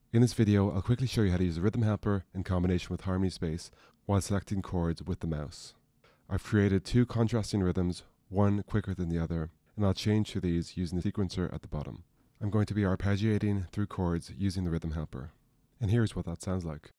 In this video, I'll quickly show you how to use the rhythm helper in combination with harmony space while selecting chords with the mouse. I've created two contrasting rhythms, one quicker than the other, and I'll change to these using the sequencer at the bottom. I'm going to be arpeggiating through chords using the rhythm helper. And here's what that sounds like.